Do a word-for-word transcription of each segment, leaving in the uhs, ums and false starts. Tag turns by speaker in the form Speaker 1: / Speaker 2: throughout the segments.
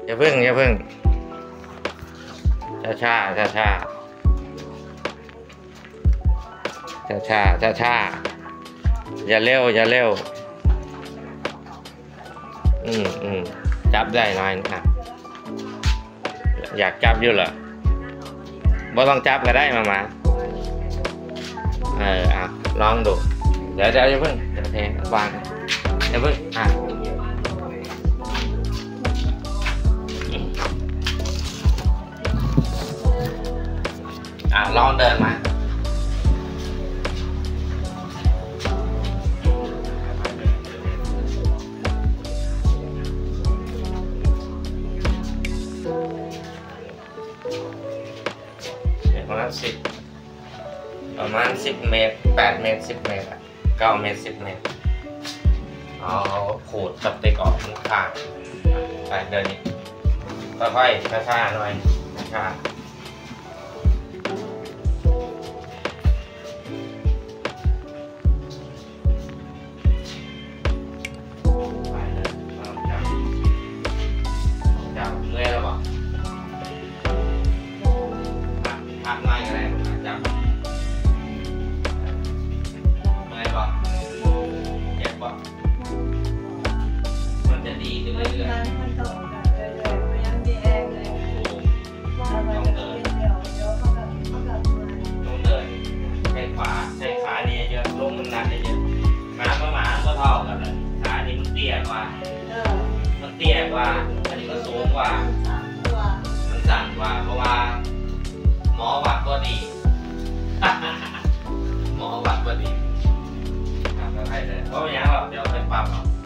Speaker 1: อย่าเพิ่งอย่าเพิ่งช้าช้าช้าช้าช้าช้าช้าช้าอย่าเร็วอย่าเร็วอืมอืมจับได้หน่อยนะอยากจับอยู่เหรอบ่ต้องจับก็ได้มามาเอออ่ะลองดูเดี๋ยวเดี๋ยวอย่าเพิ่งเดี๋ยวเทวางอย่าเพิ่งอ่ะอ่ะลองเดินมาประมาณสิบประมาณสิบเมตรแปดเมตรสิบเมตรเก้าเมตรสิบเมตรเอาขูดสเต็กออกข้างไปเดินนี่ค่อยๆช้าๆหน่อยช้ามันเตี้ยกว่าอันนี้ก็สูงกว่ามันสั่นกว่าเพราะว่าหมอวัดก็ดีหมอวัดก็ดีทำได้เลยเพราะอย่างนั้นเดี๋ยวไปปรับ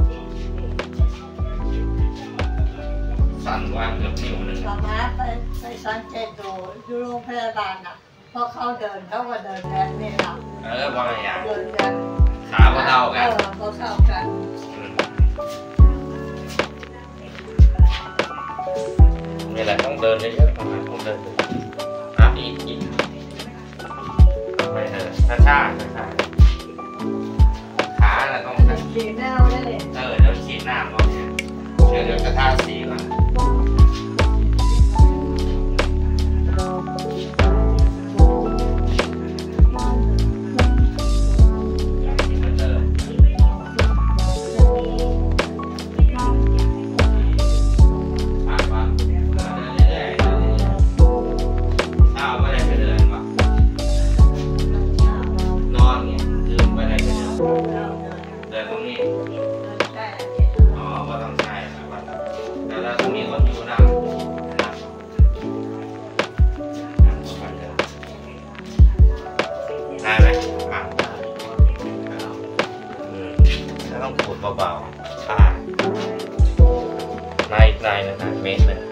Speaker 1: สั่นกว่าเกือบนิ้วหนึ่งตอนนั้นไปไปสังเกตดูอยู่โรงพยาบาลน่ะพอเขาเดินเขาก็เดินแบบนี้นะเออว่าอย่างเดินแบบขาเขาเท่ากันเออเขาเท่ากันนี่แหละต้องเดินเยอะๆต้องเดินอ่ะอีกอีกไปเถอะช้าช้าช้าขาเราต้องฉีดน้ำได้เลยเออเดี๋ยวฉีดน้ำก่อนเดี๋ยวเดี๋ยวจะทาสีก่อนต้องขูดเบาๆช้าในในนะเมตรหนึ่ง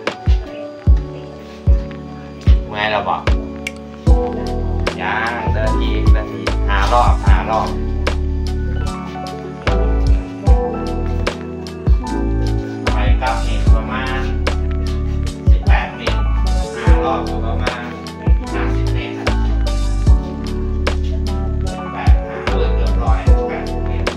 Speaker 1: ไงเราบอกย่างเดินอีกเดินอีกหารอบหารอบไปกลับนี่ประมาณสิบแปดเมตรหารอบอยู่ประมาณห้าสิบเมตรแปดหาเกือบเกือบร้อยแปดเมตร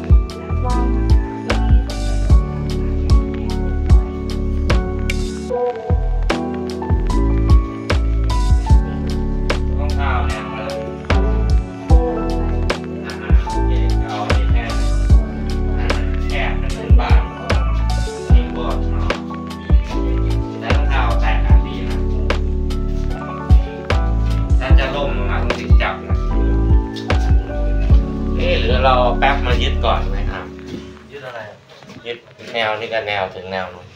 Speaker 1: เราแป๊บมายึดก่อนไหมครับยึดอะไรยึดแนวนี่กับแนวถึงแนวนู้น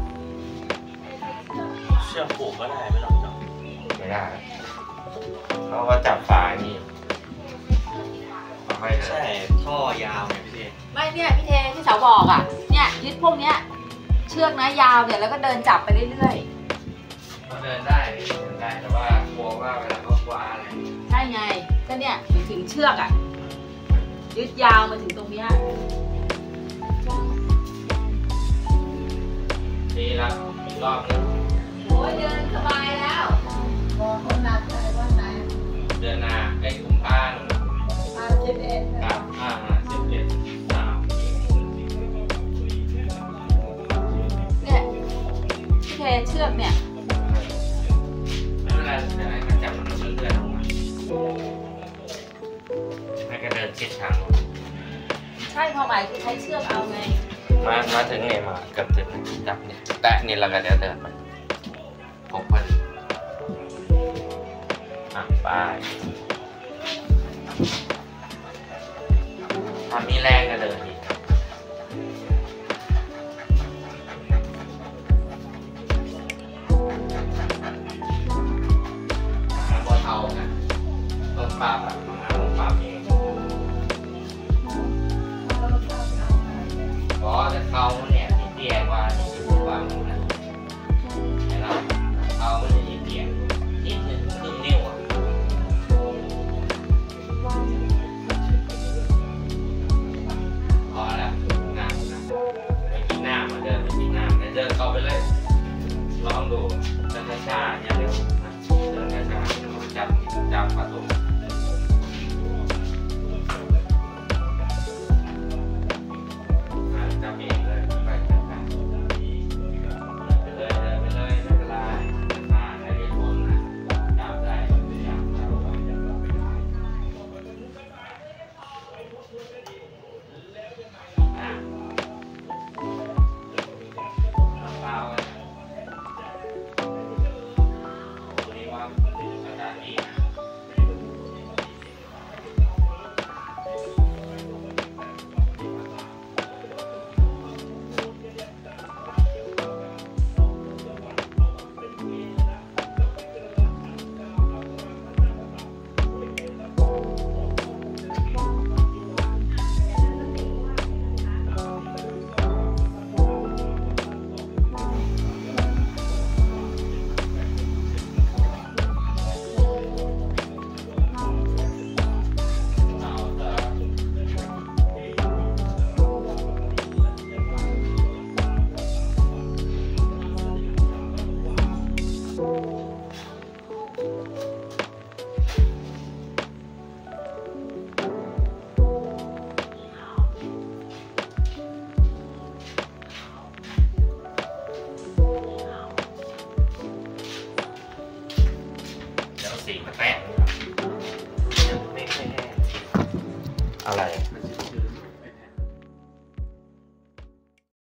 Speaker 1: เชือกผูกก็ได้ไม่ต้องจับไม่ได้เขาก็จับฝานี่ไม่ใช่ท่อยาวไงพี่เทไม่เนี่ยพี่เทที่เสาบอกอ่ะเนี่ยยึดพวกเนี้ยเชือกนะยาวเนี่ยแล้วก็เดินจับไปเรื่อยๆก็เดินได้เดินได้แต่ว่ากลัวว่าเวลาเขาคว้าอะไรใช่ไงก็เนี่ยถึงเชือกอ่ะยึดยาวมาถึงตรงนี้ดีแล้วอีกรอบนึงโอ้ยเดินสบายแล้วมองคนนัดใจว่าไหนเดินหน้าไอ้กุมภาพันธ์ห้าสิบเอ็ดครับห้าสิบเอ็ดสามเนี่ยพี่เท
Speaker 2: ดทาง
Speaker 1: ใช่ความหมายคือใช้เชือกเอาไง
Speaker 2: มามาถึงเนี่ยมาเกือบถึงจับเนี่ยแตะนี่แล้วก็เดี๋ยวเดินไปครบพอดีอ่ะไปถ้ามีแรงก็เดินอีกมันบ่เท่ากันต้นปลาแบบมาลงปลาเองก็จะเข้า